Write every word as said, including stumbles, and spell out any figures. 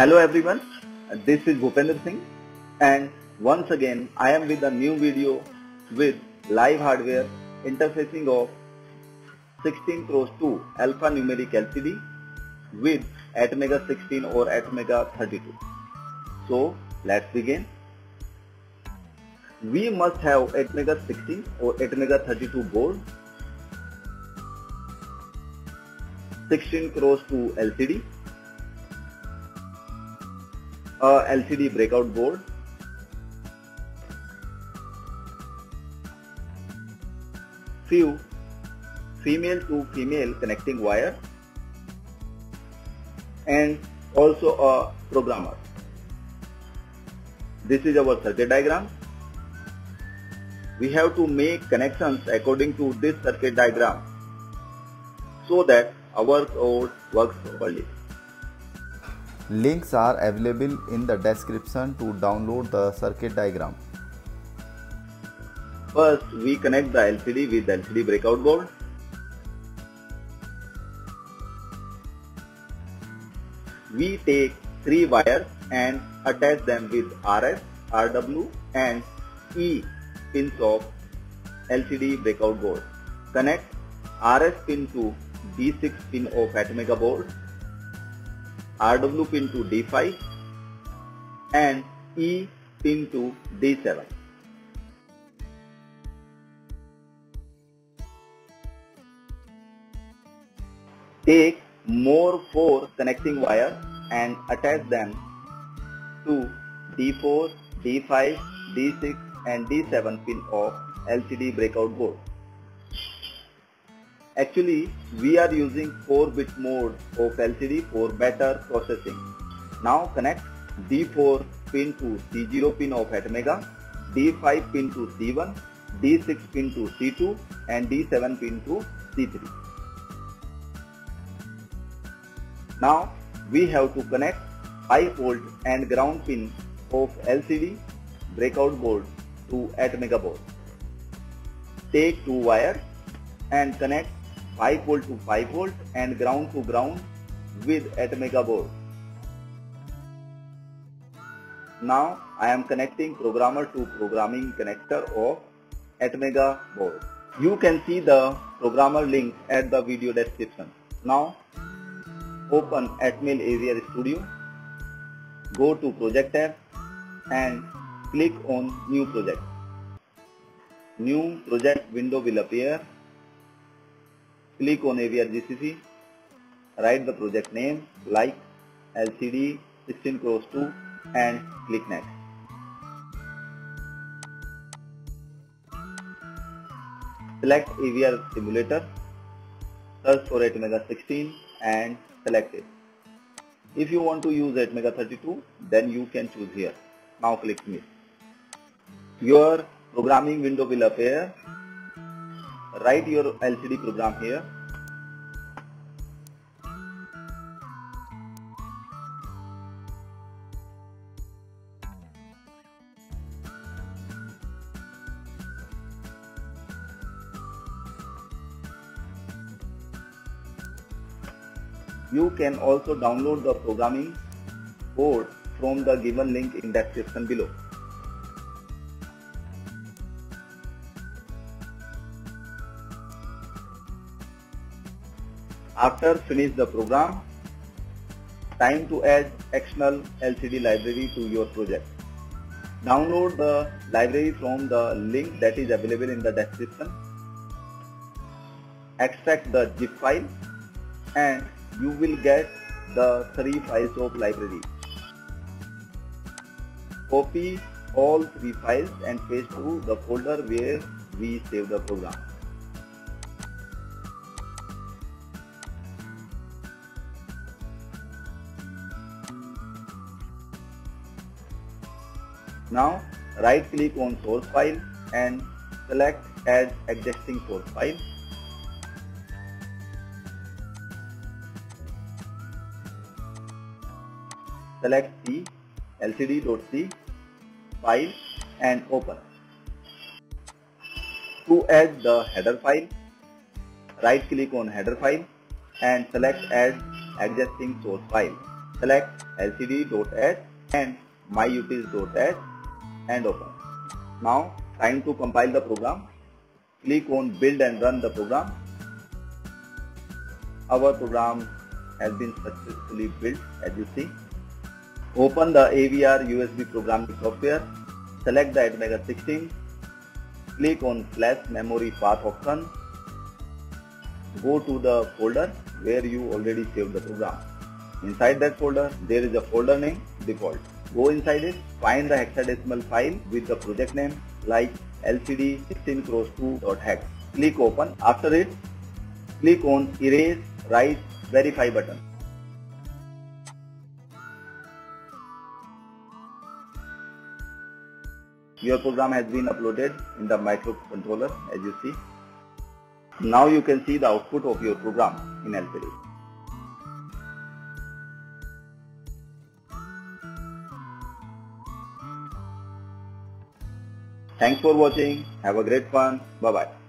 Hello everyone, this is Bhupender Singh and once again I am with a new video with live hardware interfacing of sixteen cross two alphanumeric L C D with ATmega sixteen or ATmega thirty-two. So let's begin. We must have ATmega sixteen or ATmega thirty-two board, sixteen cross two L C D, a L C D breakout board, few female to female connecting wire, and also a programmer. This is our circuit diagram. We have to make connections according to this circuit diagram so that our code works properly. Links are available in the description to download the circuit diagram. First, we connect the L C D with L C D breakout board. We take three wires and attach them with R S, R W and E pins of L C D breakout board. Connect R S pin to D six pin of ATmega board, R W pin to D five and E pin to D seven. Take more four connecting wires and attach them to D four, D five, D six and D seven pin of L C D breakout board. Actually, we are using four bit mode of L C D for better processing. Now connect D four pin to C zero pin of ATmega, D five pin to C one, D six pin to C two and D seven pin to C three. Now we have to connect five volt and ground pin of L C D breakout board to ATmega board. Take two wires and connect five volt to five volt and ground to ground with ATmega board. Now I am connecting programmer to programming connector of ATmega board. You can see the programmer link at the video description. Now open Atmel Aviar Studio, go to Project tab and click on New Project. New project window will appear. Click on Aviar G C C, write the project name like L C D sixteen cross two and click Next. Select Aviar Simulator, search for ATmega sixteen and select it. If you want to use ATmega thirty-two, then you can choose here. Now click Finish. Your programming window will appear. Write your L C D program here. You can also download the programming code from the given link in description below. After finish the program, time to add external L C D library to your project. Download the library from the link that is available in the description. Extract the zip file and you will get the three files of library. Copy all three files and paste to the folder where we save the program. Now right click on source file and select add existing source file. Select C, L C D.C file and open. To add the header file, right click on header file and select add existing source file. Select L C D dot H and myutils dot H and open. Now time to compile the program. Click on build and run the program. Our program has been successfully built, as you see. Open the A V R U S B programming software. Select the ATmega sixteen. Click on flash memory path option. Go to the folder where you already saved the program. Inside that folder, there is a folder name default. Go inside it, find the hexadecimal file with the project name like L C D sixteen cross two dot hex. Click open. After it, click on erase, write, verify button. Your program has been uploaded in the microcontroller, as you see. Now you can see the output of your program in L C D. Thanks for watching. Have a great fun. Bye bye.